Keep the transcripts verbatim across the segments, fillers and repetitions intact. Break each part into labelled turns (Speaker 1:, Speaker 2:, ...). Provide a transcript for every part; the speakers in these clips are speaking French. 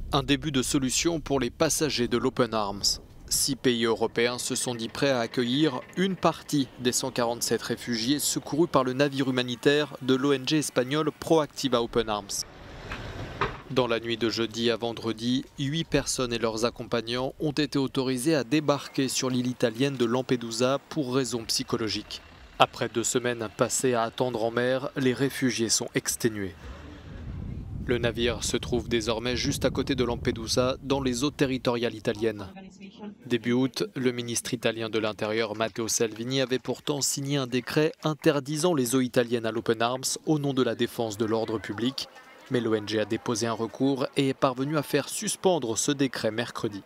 Speaker 1: Un début de solution pour les passagers de l'Open Arms. Six pays européens se sont dit prêts à accueillir une partie des cent quarante-sept réfugiés secourus par le navire humanitaire de l'O N G espagnole Proactiva Open Arms. Dans la nuit de jeudi à vendredi, huit personnes et leurs accompagnants ont été autorisés à débarquer sur l'île italienne de Lampedusa pour raisons psychologiques. Après deux semaines passées à attendre en mer, les réfugiés sont exténués. Le navire se trouve désormais juste à côté de Lampedusa, dans les eaux territoriales italiennes. Début août, le ministre italien de l'Intérieur Matteo Salvini avait pourtant signé un décret interdisant les eaux italiennes à l'Open Arms au nom de la défense de l'ordre public. Mais l'O N G a déposé un recours et est parvenu à faire suspendre ce décret mercredi.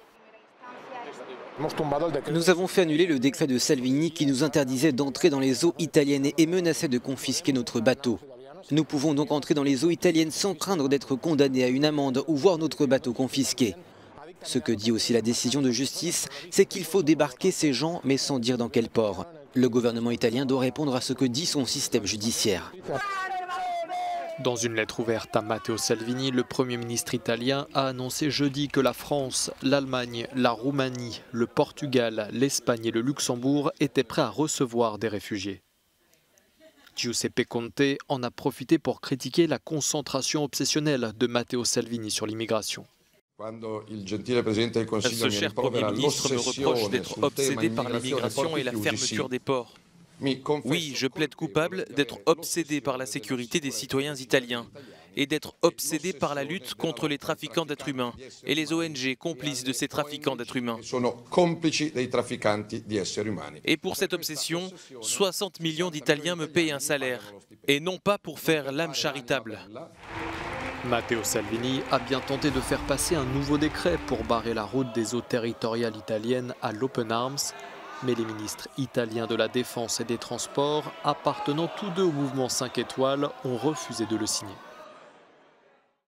Speaker 2: Nous avons fait annuler le décret de Salvini qui nous interdisait d'entrer dans les eaux italiennes et menaçait de confisquer notre bateau. Nous pouvons donc entrer dans les eaux italiennes sans craindre d'être condamnés à une amende ou voir notre bateau confisqué. Ce que dit aussi la décision de justice, c'est qu'il faut débarquer ces gens, mais sans dire dans quel port. Le gouvernement italien doit répondre à ce que dit son système judiciaire.
Speaker 1: Dans une lettre ouverte à Matteo Salvini, le Premier ministre italien a annoncé jeudi que la France, l'Allemagne, la Roumanie, le Portugal, l'Espagne et le Luxembourg étaient prêts à recevoir des réfugiés. Giuseppe Conte en a profité pour critiquer la concentration obsessionnelle de Matteo Salvini sur l'immigration.
Speaker 3: Ce cher Premier ministre me reproche d'être obsédé par l'immigration et la fermeture des ports. Oui, je plaide coupable d'être obsédé par la sécurité des citoyens italiens et d'être obsédé par la lutte contre les trafiquants d'êtres humains et les O N G complices de ces trafiquants d'êtres humains. Et pour cette obsession, soixante millions d'Italiens me payent un salaire, et non pas pour faire l'âme charitable.
Speaker 1: Matteo Salvini a bien tenté de faire passer un nouveau décret pour barrer la route des eaux territoriales italiennes à l'Open Arms, mais les ministres italiens de la Défense et des Transports, appartenant tous deux au mouvement cinq étoiles, ont refusé de le signer.